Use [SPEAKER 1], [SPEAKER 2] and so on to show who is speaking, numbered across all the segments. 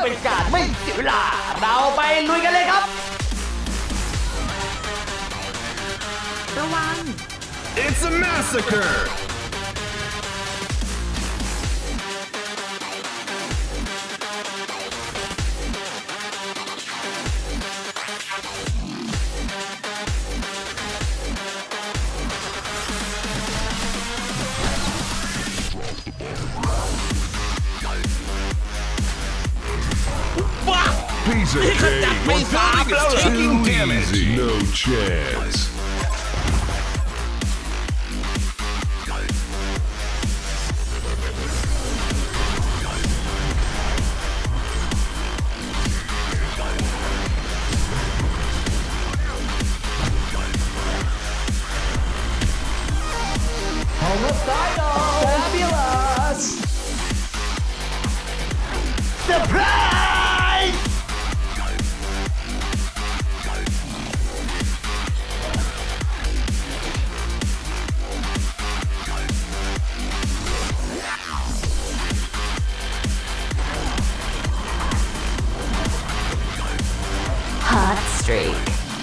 [SPEAKER 1] เป็นการไม่เสียเวลาเราไปลุยกันเลยครับ
[SPEAKER 2] ระวัง
[SPEAKER 3] It's a massacre Piece of cake. We're building is taking damage. No chance.
[SPEAKER 1] Homicidal! Fabulous! Surprise!
[SPEAKER 2] Hot streak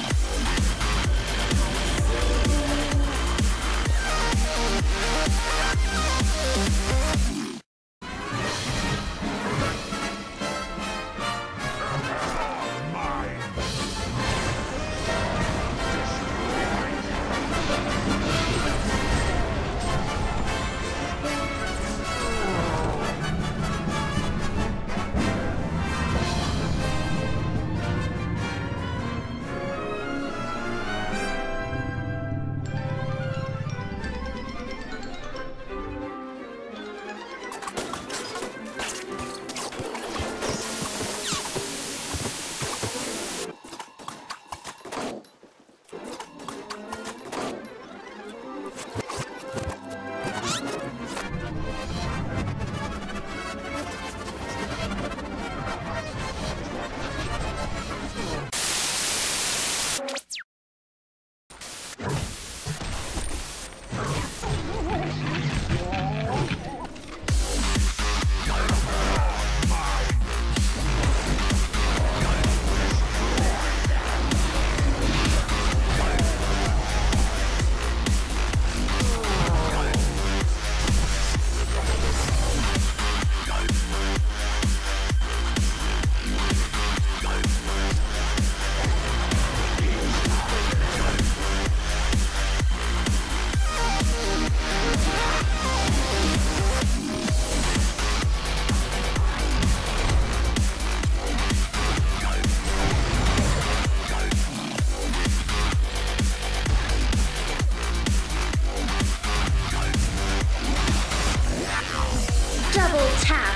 [SPEAKER 2] Double tap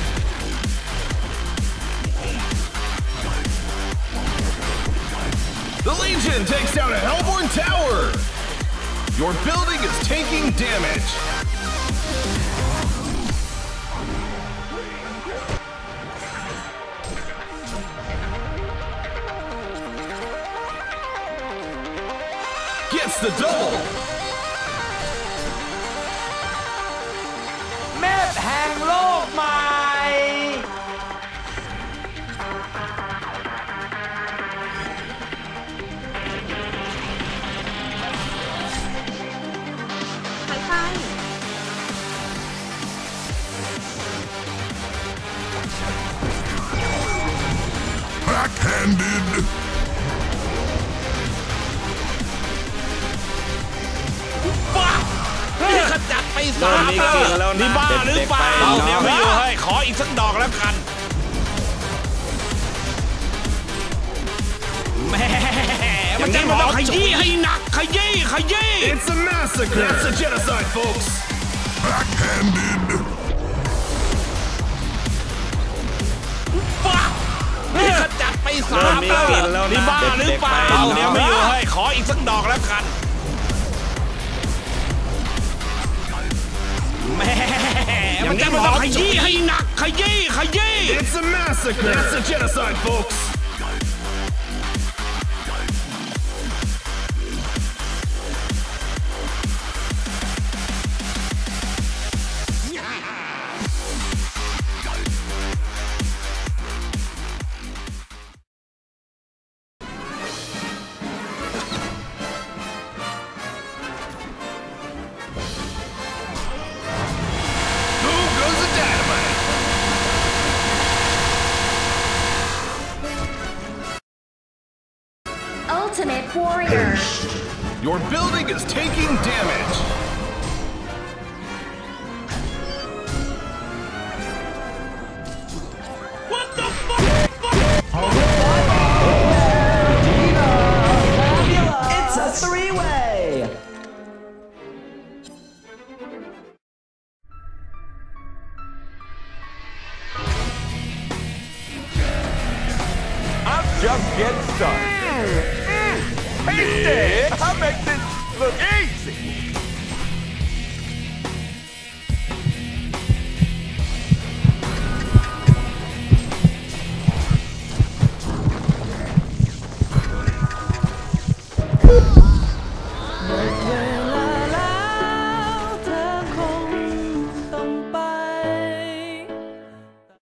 [SPEAKER 3] The Legion takes down a Hellborn tower. Your building is taking damage. Gets the double.
[SPEAKER 1] แมปแห่งโลกใหม่
[SPEAKER 2] ไป
[SPEAKER 3] Backhanded.
[SPEAKER 4] ขจัดไป3แล้วนี่บ้าหรือเปล่าเดี๋ยวไม่อยู่ให้ขออีกสักดอกแล้วกันแม่มันจะมาขยี้ให้หนักขยี้
[SPEAKER 3] It's a massacre. That's a genocide, folks. Backhanded.
[SPEAKER 4] ขจัดไป3แล้วนี่บ้าหรือเปล่าเดี๋ยวไม่อยู่ให้ขออีกสักดอกแล้วกันแม่มันจะมาขยี้ให้หนักขยี้
[SPEAKER 3] It's a massacre. That's a genocide, folks.
[SPEAKER 2] warrior.
[SPEAKER 3] Your building is taking damage.
[SPEAKER 4] What the fuck?
[SPEAKER 1] It's a three-way.
[SPEAKER 5] I'm just getting started. Tasty! I make this look easy.